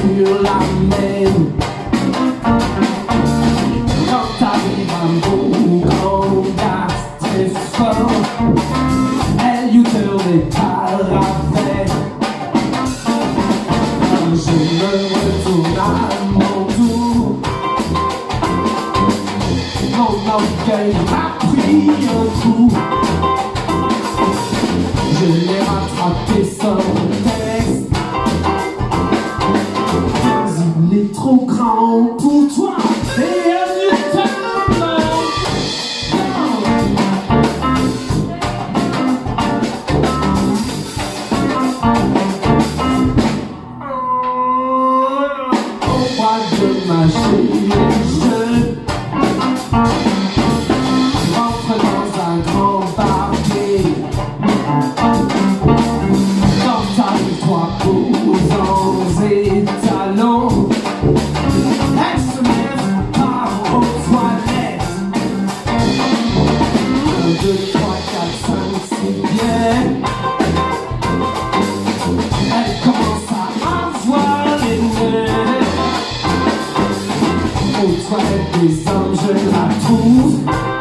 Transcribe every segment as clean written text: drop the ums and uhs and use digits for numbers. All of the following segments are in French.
sur la même. Quand t'arrives un beau grand gars très fort, elle U-turn et paravait. Je me retourne à mon tour, mon orgueil m'a pris un coup. Je l'ai rattrapé sans texte. Il est trop grand pour toi et un U-turn. Au mois de ma chérie, je rentre dans un grand parquet. Quand t'arrives toi posant et talons, elle se lève par aux toilettes. 1, 2, 3, 4, 5, 6 bien. Elle commence à avoir les nerfs. Aux toilettes des hommes, je la trouve.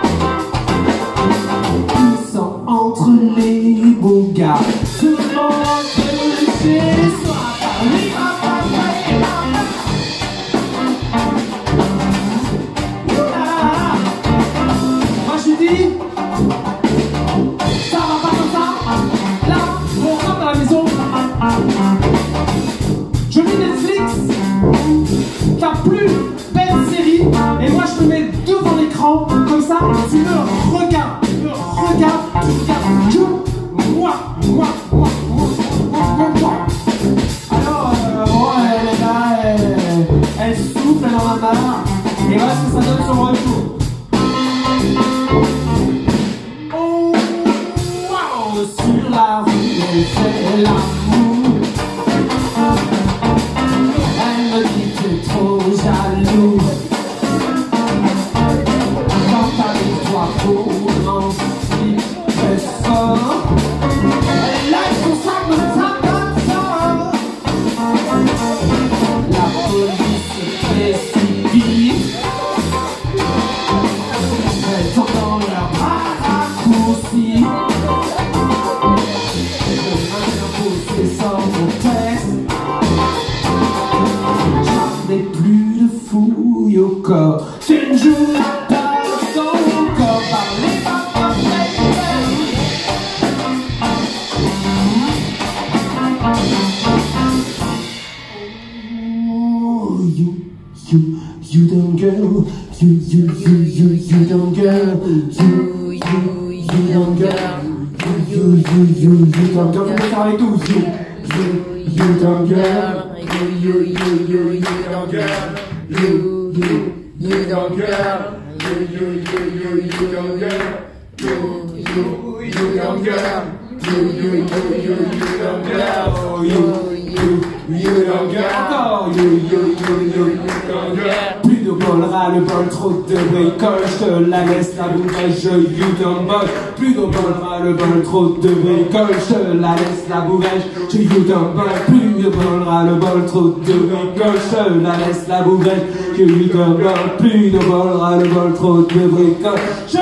Ils sont entre les beaux gars. Tout le monde veut chez soi. Moi je dis, ça va pas comme ça. Là, on rentre à la maison. Je lis Netflix. Ta plus belle série. Et moi je me mets devant l'écran. Comme ça, tu me regardes. Tu regardes que moi. Alors, elle est là, elle souffle, elle en a marre. Et voilà ce que ça donne sur retour. Oh, wow, sur la rue, elle fait l'amour. Elle me dit que t'es trop jaloux. Quand t'arrives toi pour ensuite très fort, elle lâche son sac de tape comme ça. La police se précipite. Elles tombent dans leur raccourci. Le maintien poussé sans contexte. J'en ai plus de fouille au corps. Tu ne joues pas ton corps par les papas. Oh, U-turnGirl. U-turnGirl. U-turnGirl. U-turnGirl. On peut faire avec tous. U-turnGirl. Plus de bol, ras-le-bol, trop de bricole, je te la laisse la bourrèche, je U-turnBol. Plus de bol, ras-le-bol, trop de bricole, je te la laisse la bourrèche, je U-turnBol. Plus de bol, ras-le-bol, trop de bricole, je te la laisse la bourrèche, je U-turnBol. Plus de bol, ras-le-bol, trop de bricole, je